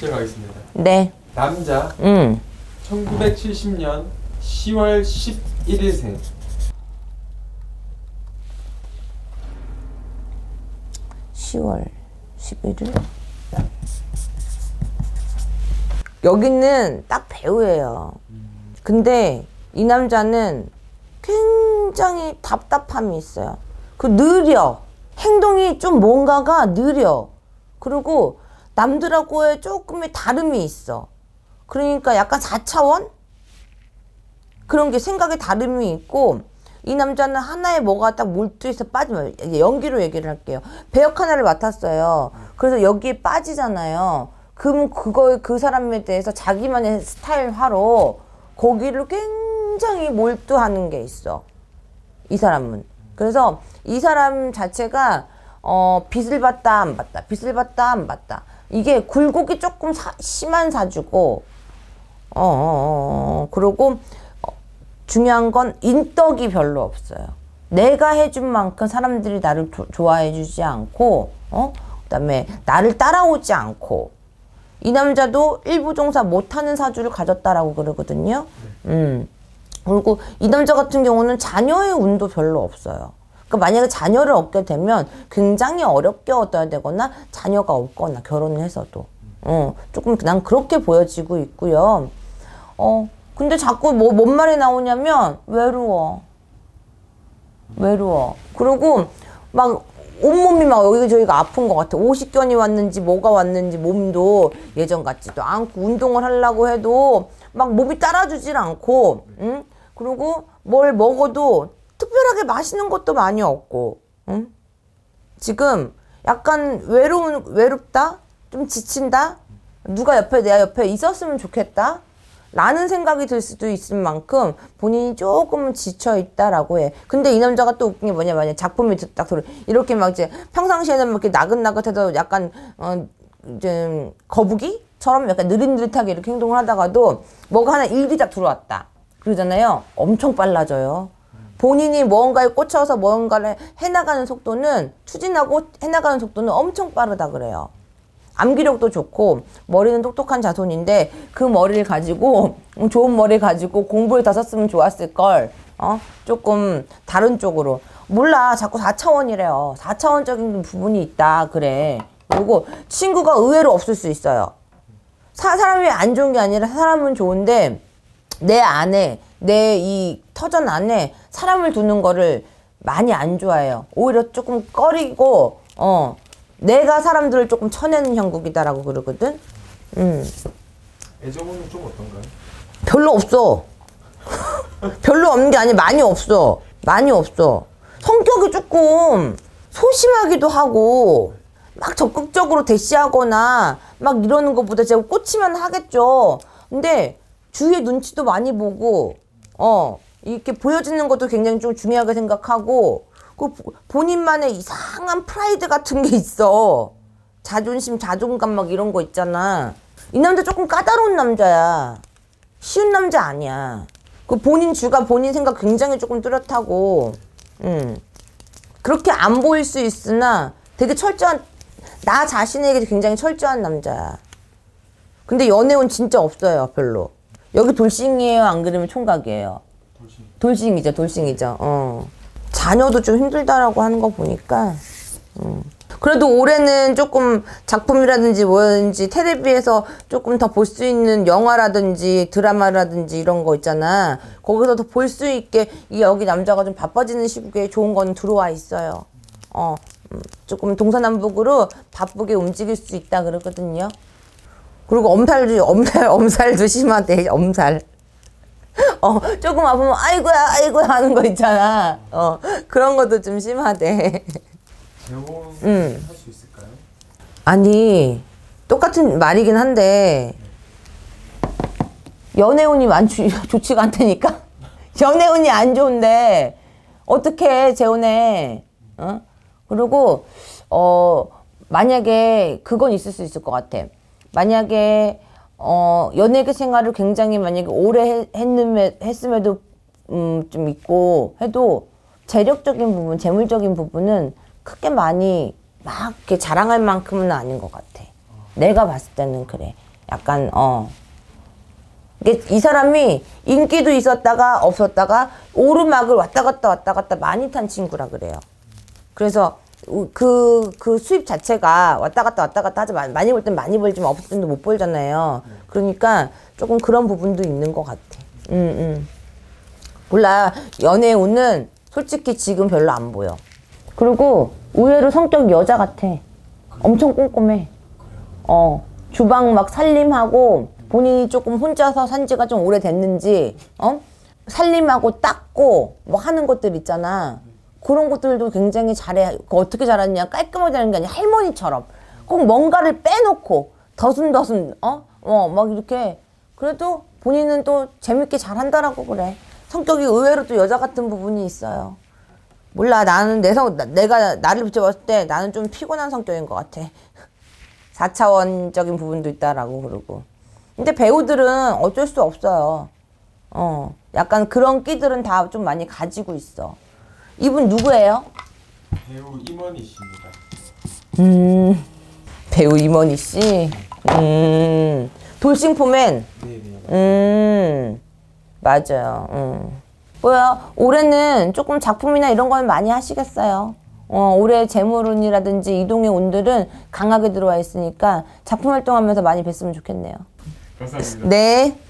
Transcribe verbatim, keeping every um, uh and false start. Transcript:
문제 가겠습니다. 네. 남자. 음. 천구백칠십 년 시월 십일일생. 시월 십일일? 여기는 딱 배우예요. 근데 이 남자는 굉장히 답답함이 있어요. 그 느려. 행동이 좀 뭔가가 느려. 그리고 남들하고의 조금의 다름이 있어. 그러니까 약간 사 차원? 그런 게 생각의 다름이 있고, 이 남자는 하나에 뭐가 딱 몰두해서 빠지면, 연기로 얘기를 할게요. 배역 하나를 맡았어요. 그래서 여기에 빠지잖아요. 그럼 그거, 그 사람에 대해서 자기만의 스타일화로 거기를 굉장히 몰두하는 게 있어. 이 사람은. 그래서 이 사람 자체가 어, 빚을 받다 안 받다, 빚을 받다 안 받다. 이게 굴곡이 조금 사, 심한 사주고, 어, 어, 어, 그리고 어, 중요한 건 인덕이 별로 없어요. 내가 해준 만큼 사람들이 나를 조, 좋아해 주지 않고, 어? 그 다음에 나를 따라오지 않고. 이 남자도 일부종사 못하는 사주를 가졌다라고 그러거든요. 음. 그리고 이 남자 같은 경우는 자녀의 운도 별로 없어요. 그러니까 만약에 자녀를 얻게 되면 굉장히 어렵게 얻어야 되거나 자녀가 없거나 결혼을 해서도. 어, 조금 난 그렇게 보여지고 있고요. 어, 근데 자꾸 뭐, 뭔 말이 나오냐면 외로워. 외로워. 그리고 막 온몸이 막 여기 저기가 아픈 것 같아. 오십견이 왔는지 뭐가 왔는지 몸도 예전 같지도 않고 운동을 하려고 해도 막 몸이 따라주질 않고, 응? 그리고 뭘 먹어도 특별하게 맛있는 것도 많이 없고, 응? 지금 약간 외로운, 외롭다? 좀 지친다? 누가 옆에, 내 옆에 있었으면 좋겠다? 라는 생각이 들 수도 있을 만큼 본인이 조금은 지쳐있다라고 해. 근데 이 남자가 또 웃긴 게 뭐냐면 작품이 딱 들어. 이렇게 막 이제 평상시에는 막 이렇게 나긋나긋해도 약간, 어, 이제 거북이처럼 약간 느릿느릿하게 이렇게 행동을 하다가도 뭐가 하나 일이 딱 들어왔다. 그러잖아요. 엄청 빨라져요. 본인이 무언가에 꽂혀서 무언가를 해나가는 속도는, 추진하고 해나가는 속도는 엄청 빠르다 그래요. 암기력도 좋고 머리는 똑똑한 자손인데 그 머리를 가지고, 좋은 머리 가지고 공부에 다 썼으면 좋았을걸. 어? 조금 다른 쪽으로. 몰라. 자꾸 사 차원이래요. 사 차원적인 부분이 있다 그래. 그리고 친구가 의외로 없을 수 있어요. 사, 사람이 안 좋은 게 아니라 사람은 좋은데 내 안에, 내 이 터전 안에 사람을 두는 거를 많이 안 좋아해요. 오히려 조금 꺼리고, 어, 내가 사람들을 조금 쳐내는 형국이다라고 그러거든. 음. 애정은 좀 어떤가요? 별로 없어. 별로 없는 게 아니라 많이 없어. 많이 없어. 성격이 조금 소심하기도 하고, 막 적극적으로 대시하거나 막 이러는 것보다 제가 꽂히면 하겠죠. 근데 주위에 눈치도 많이 보고, 어, 이렇게 보여지는 것도 굉장히 좀 중요하게 생각하고, 그 본인만의 이상한 프라이드 같은 게 있어. 자존심, 자존감 막 이런 거 있잖아. 이 남자 조금 까다로운 남자야. 쉬운 남자 아니야. 그 본인 주가 본인 생각 굉장히 조금 뚜렷하고, 음. 그렇게 안 보일 수 있으나 되게 철저한, 나 자신에게 굉장히 철저한 남자야. 근데 연애운 진짜 없어요, 별로. 여기 돌싱이에요? 안 그러면 총각이에요? 돌싱. 돌싱이죠, 돌싱이죠. 어. 자녀도 좀 힘들다라고 하는 거 보니까. 음. 그래도 올해는 조금 작품이라든지 뭐든지 텔레비에서 조금 더 볼 수 있는 영화라든지 드라마라든지 이런 거 있잖아. 거기서 더 볼 수 있게 이 여기 남자가 좀 바빠지는 시국에 좋은 거는 들어와 있어요. 어. 음. 조금 동서남북으로 바쁘게 움직일 수 있다 그러거든요. 그리고 엄살도, 엄살, 엄살도 심하대, 엄살. 어, 조금 아프면, 아이고야, 아이고야 하는 거 있잖아. 어, 그런 것도 좀 심하대. 재혼할 음. 수 있을까요? 아니, 똑같은 말이긴 한데, 연애운이 안 좋, 좋지가 않다니까? 연애운이 안 좋은데, 어떻게 재혼해? 어? 그리고, 어, 만약에 그건 있을 수 있을 것 같아. 만약에 어 연예계 생활을 굉장히 만약에 오래 했음에, 했음에도 음, 좀 있고 해도 재력적인 부분, 재물적인 부분은 크게 많이 막 이렇게 자랑할 만큼은 아닌 것 같아. 내가 봤을 때는 그래. 약간 어 이게 이 사람이 인기도 있었다가 없었다가 오르막을 왔다 갔다 왔다 갔다 많이 탄 친구라 그래요. 그래서 그, 그 수입 자체가 왔다 갔다 왔다 갔다 하지 마, 많이 벌 땐 많이 벌지만 없을 땐 못 벌잖아요. 그러니까 조금 그런 부분도 있는 것 같아. 음, 음. 몰라. 연애운은 솔직히 지금 별로 안 보여. 그리고 의외로 성격이 여자 같아. 엄청 꼼꼼해. 어, 주방 막 살림하고 본인이 조금 혼자서 산 지가 좀 오래됐는지 어? 살림하고 닦고 뭐 하는 것들 있잖아. 그런 것들도 굉장히 잘해. 어떻게 잘하냐? 깔끔하게 하는 게 아니라 할머니처럼 꼭 뭔가를 빼놓고 더순더순 어? 어, 막 이렇게 그래도 본인은 또 재밌게 잘한다라고 그래. 성격이 의외로 또 여자 같은 부분이 있어요. 몰라. 나는 내 성, 내가 나를 비춰봤을 때 나는 좀 피곤한 성격인 것 같아. 사 차원적인 부분도 있다라고 그러고. 근데 배우들은 어쩔 수 없어요. 어, 약간 그런 끼들은 다 좀 많이 가지고 있어. 이분 누구예요? 배우 임원희 씨입니다. 음, 배우 임원희 씨. 음, 돌싱포맨. 네네. 음, 맞아요. 음. 뭐야, 올해는 조금 작품이나 이런 건 많이 하시겠어요. 어, 올해 재물운이라든지 이동의 운들은 강하게 들어와 있으니까 작품 활동하면서 많이 뵀으면 좋겠네요. 감사합니다. 네.